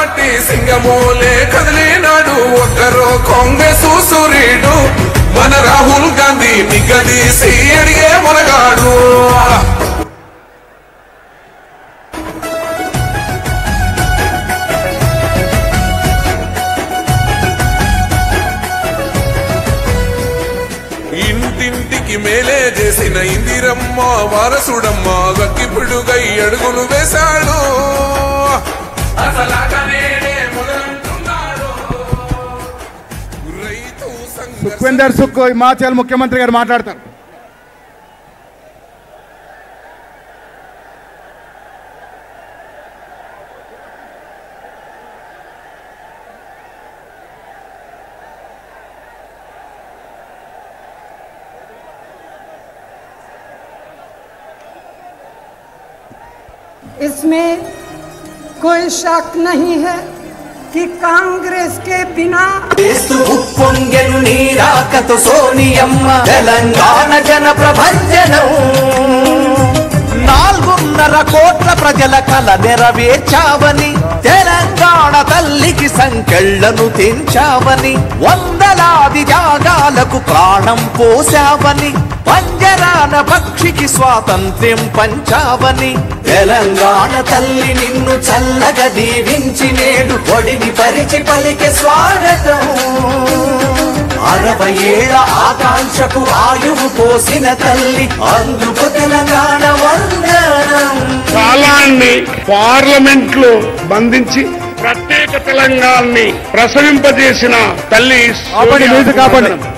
పట్టి సింగమోలే కదిలినాడు ఒక్కరో కాంగ్రెస్ సూర్యుడు మన రాహుల్ గాంధీ నిగ్గదీసి అడిగే మునగాడు ఇంటింటికి మేలే చేసిన ఇందిరమ్మ వారసుడమ్మ గక్కిపుడుగై అడుగులు వేశాడు సుఖ్వీందర్ సుఖ్ హిమాచల్ ముఖ్యమంత్రి గారు మాట్లాడతారు. इसमें कोई शक नहीं है कि कांग्रेस के बिना ఉప్పొంగెను నీరాకతో సోనియమ్మ తెలంగాణ జన ప్రభంజనం 4.5 కోట్ల ప్రజల కల నెరవేర్చావని తెలంగాణ తల్లికి సంకెళ్లను తెంచావని వందలాది జాగాలకు ప్రాణం పోసావని పంజరాన పక్షికి స్వాతంత్ర్యం పంచావని తెలంగాణ తల్లి నిన్ను చల్లగా దీవించి నేడు ఒడిని పరిచి పలికే స్వాగతం 60 ఏళ్ల ఆకాంక్షకు ఆయువు పోసిన తల్లి అందుకు తెలంగాణ వందనం. కాలాన్ని పార్లమెంట్ లో బంధించి ప్రత్యేక తెలంగాణని ప్రసవింపజేసిన తల్లి